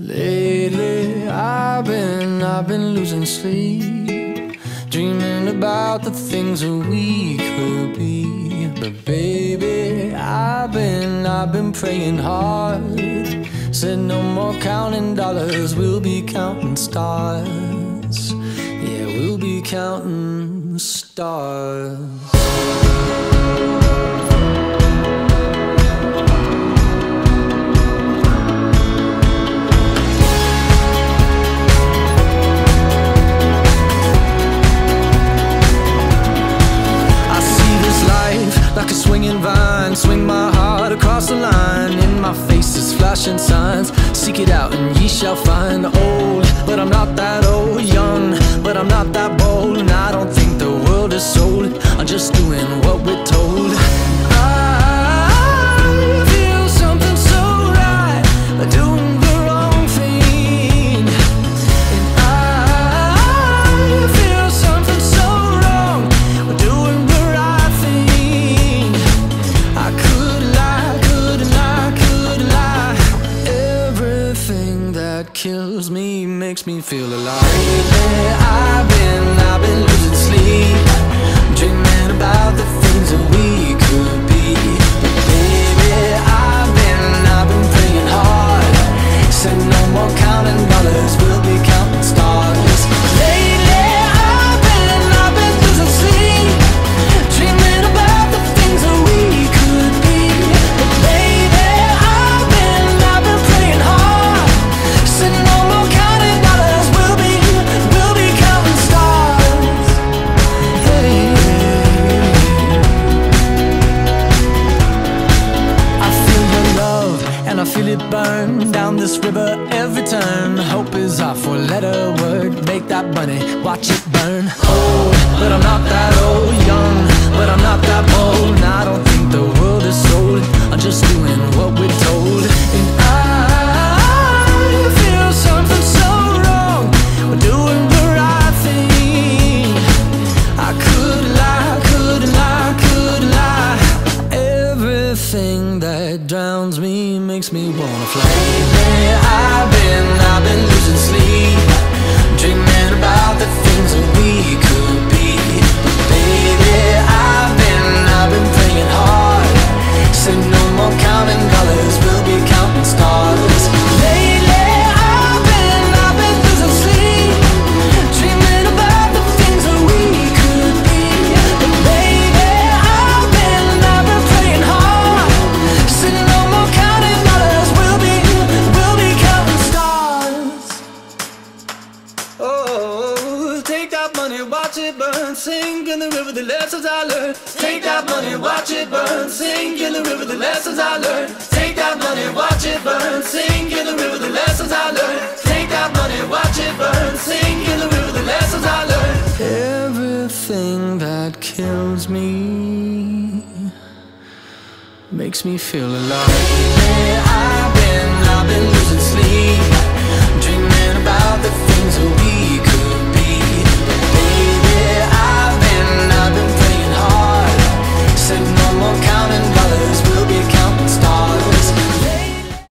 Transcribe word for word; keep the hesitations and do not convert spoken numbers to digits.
Lately I've been, I've been losing sleep, dreaming about the things that we could be. But baby, I've been, I've been praying hard. Said no more counting dollars, we'll be counting stars. Yeah, we'll be counting stars. Like a swinging vine, swing my heart across the line. In my face is flashing signs, seek it out and ye shall find. Old, but I'm not that old. Young, but I'm not that bold. And I don't think the world is sold, I'm just doing what we're told. I feel something so right, doing the wrong thing. And I feel something so wrong, doing the right thing. I could lie, could lie, could lie. Everything that kills me makes me feel alive. Lately I've been, I've been losing sleep, dreaming about the things that we could be. But baby, I've been, I've been praying hard. Said no more counting dollars, we'll be counting stars. Lately I've been, I've been losing sleep, dreaming about the things that we could be. But baby, I've been, I've been praying hard. Said no more counting dollars, we'll be, we'll be counting stars. Hey, I feel your love and I feel it burn down this river every turn. Hope is our four-letter word, make that money, watch it burn. Old, but I'm not that old. Young, but I'm not that bold. And I don't think the world is sold, I'm just doing what we're told. And I feel something so wrong, we're doing the right thing. I could lie, could lie, could lie. Everything that drowns me makes me wanna fly. Lately I've been, I've been losing sleep, dreaming about the things that we could be. But baby, I've been, I've been praying hard. Said no more counting dollars, we'll be counting stars. Lately I've been, I've been losing sleep, dreaming about the things that we could be. But baby, I've been, I've been praying hard. Said no more counting dollars, we'll be, we'll be counting stars. Oh, take that money, watch it burn, sink in the river, the lessons I learned. Take that money, watch it burn, sink in the river, the lessons I learned. Take that money, watch it burn, sink in the river, the lessons I learned. Take that money, watch it burn, sink in the river, the lessons I learned. Everything that kills me makes me feel alive. I